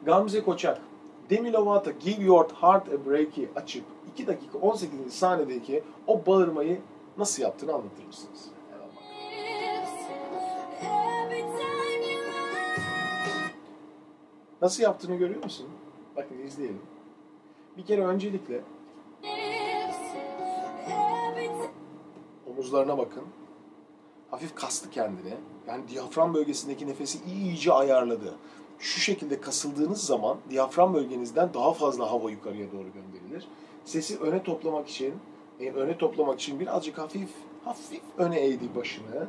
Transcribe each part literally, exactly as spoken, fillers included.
Gamze Koçak, Demi Lovato Give Your Heart a Break'i açıp iki dakika on sekizinci saniyedeki o bağırmayı nasıl yaptığını anlatır mısınız? Nasıl yaptığını görüyor musun? Bakın izleyelim. Bir kere öncelikle omuzlarına bakın. Hafif kastı kendini. Yani diyafram bölgesindeki nefesi iyice ayarladı. Şu şekilde kasıldığınız zaman diyafram bölgenizden daha fazla hava yukarıya doğru gönderilir. Sesi öne toplamak için, e, öne toplamak için birazcık hafif, hafif öne eğdi başını.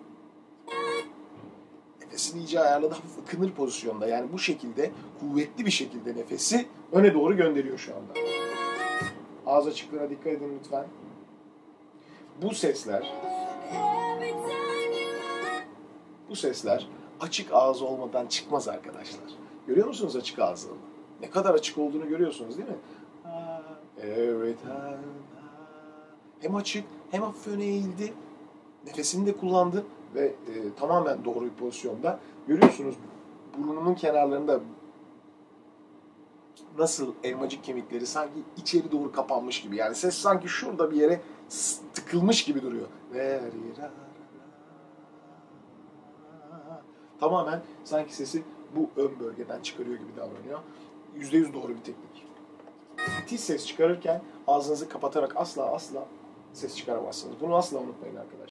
Nefesini iyice ayarladı, hafif ıkınır pozisyonda. Yani bu şekilde, kuvvetli bir şekilde nefesi öne doğru gönderiyor şu anda. Ağız açıklığına dikkat edin lütfen. Bu sesler, bu sesler açık ağız olmadan çıkmaz arkadaşlar. Görüyor musunuz açık ağzını? Ne kadar açık olduğunu görüyorsunuz değil mi? Every time. Hem açık, hem hafif öne eğildi. Nefesini de kullandı ve e, tamamen doğru bir pozisyonda. Görüyorsunuz burnunun kenarlarında nasıl elmacık kemikleri sanki içeri doğru kapanmış gibi. Yani ses sanki şurada bir yere tıkılmış gibi duruyor. Tamamen sanki sesi bu ön bölgeden çıkarıyor gibi davranıyor. yüzde yüz doğru bir teknik. Tiz ses çıkarırken ağzınızı kapatarak asla asla ses çıkaramazsınız. Bunu asla unutmayın arkadaşlar.